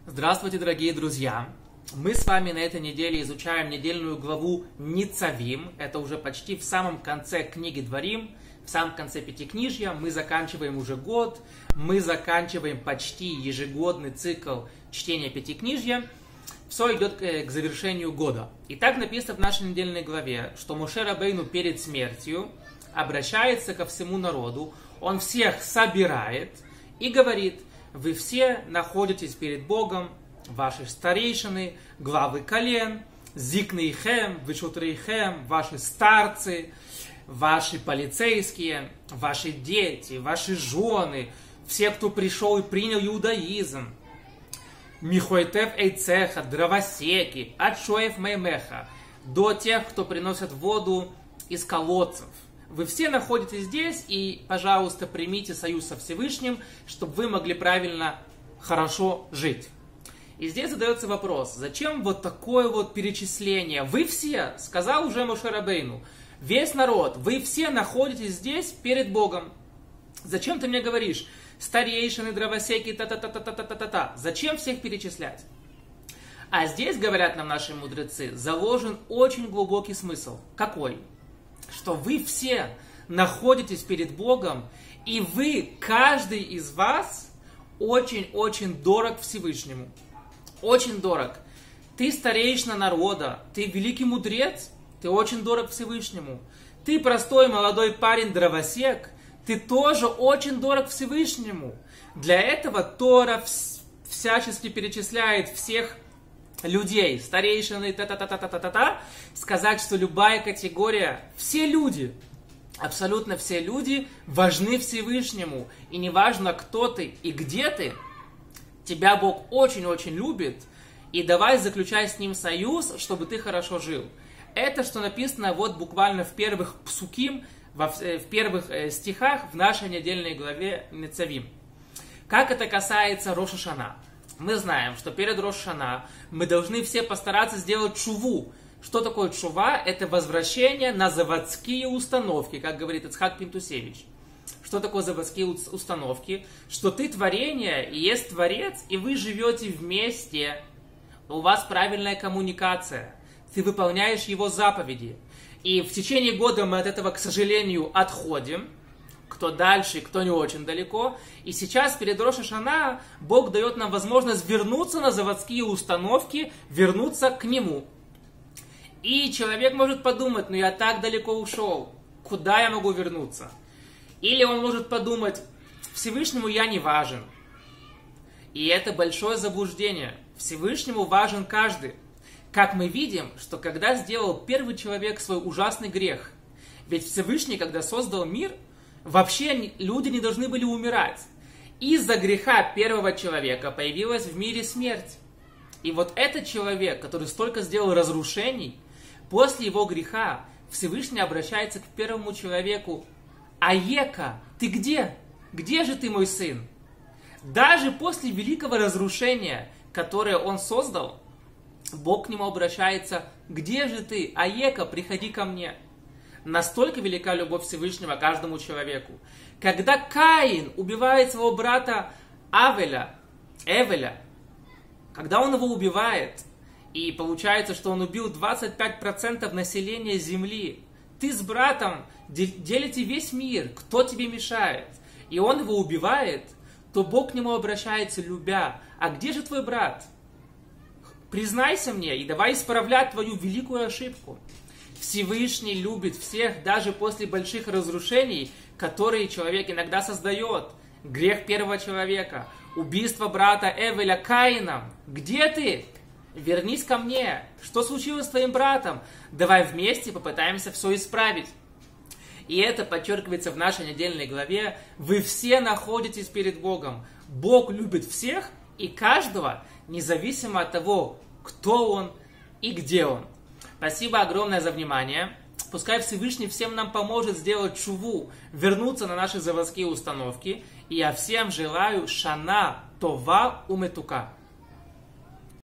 Здравствуйте, дорогие друзья! Мы с вами на этой неделе изучаем недельную главу Ницавим. Это уже почти в самом конце книги Дворим, в самом конце Пятикнижья. Мы заканчиваем уже год, мы заканчиваем почти ежегодный цикл чтения Пятикнижья. Все идет к завершению года. И так написано в нашей недельной главе, что Моше Рабейну перед смертью обращается ко всему народу, он всех собирает и говорит: вы все находитесь перед Богом, ваши старейшины, главы колен, зикнейхем, вишутрейхем, ваши старцы, ваши полицейские, ваши дети, ваши жены, все, кто пришел и принял иудаизм, михойтев эйцеха, дровосеки, от шоев меймеха, до тех, кто приносит воду из колодцев. Вы все находитесь здесь, и, пожалуйста, примите союз со Всевышним, чтобы вы могли правильно, хорошо жить. И здесь задается вопрос, зачем вот такое вот перечисление? Вы все, сказал уже Моше Рабейну, весь народ, вы все находитесь здесь перед Богом. Зачем ты мне говоришь? Старейшины, дровосеки, та-та-та-та-та-та-та-та. Зачем всех перечислять? А здесь, говорят нам наши мудрецы, заложен очень глубокий смысл. Какой? Что вы все находитесь перед Богом, и вы, каждый из вас, очень-очень дорог Всевышнему. Очень дорог. Ты старейшина народа, ты великий мудрец, ты очень дорог Всевышнему. Ты простой молодой парень-дровосек, ты тоже очень дорог Всевышнему. Для этого Тора всячески перечисляет всех людей, старейшины, та-та-та-та-та-та-та, сказать, что любая категория, все люди, абсолютно все люди важны Всевышнему. И неважно, кто ты и где ты, тебя Бог очень-очень любит, и давай заключай с Ним союз, чтобы ты хорошо жил. Это, что написано вот буквально в первых псуким, в первых стихах в нашей недельной главе Ницавим. Как это касается Рош ха-Шана? Мы знаем, что перед Рош ха-Шана мы должны все постараться сделать чуву. Что такое чува? Это возвращение на заводские установки, как говорит Ицхак Пинтусевич. Что такое заводские установки? Что ты творение, и есть Творец, и вы живете вместе. У вас правильная коммуникация. Ты выполняешь Его заповеди. И в течение года мы от этого, к сожалению, отходим. Кто дальше, кто не очень далеко. И сейчас перед Рош ха-Шана Бог дает нам возможность вернуться на заводские установки, вернуться к Нему. И человек может подумать: ну я так далеко ушел, куда я могу вернуться? Или он может подумать: Всевышнему я не важен. И это большое заблуждение. Всевышнему важен каждый. Как мы видим, что когда сделал первый человек свой ужасный грех, ведь Всевышний, когда создал мир, вообще люди не должны были умирать. Из-за греха первого человека появилась в мире смерть. И вот этот человек, который столько сделал разрушений, после его греха Всевышний обращается к первому человеку: Аека, ты где? Где же ты, мой сын? Даже после великого разрушения, которое он создал, Бог к нему обращается: где же ты? Аека, приходи ко мне. Настолько велика любовь Всевышнего к каждому человеку. Когда Каин убивает своего брата Эвеля, когда он его убивает, и получается, что он убил 25% населения земли, ты с братом делите весь мир, кто тебе мешает? И он его убивает, то Бог к нему обращается, любя: а где же твой брат? Признайся мне и давай исправлять твою великую ошибку. Всевышний любит всех даже после больших разрушений, которые человек иногда создает. Грех первого человека, убийство брата Эвеля Каином. Где ты? Вернись ко мне. Что случилось с твоим братом? Давай вместе попытаемся все исправить. И это подчеркивается в нашей недельной главе. Вы все находитесь перед Богом. Бог любит всех и каждого, независимо от того, кто он и где он. Спасибо огромное за внимание. Пускай Всевышний всем нам поможет сделать чуву, вернуться на наши заводские установки. И я всем желаю шана това уметука.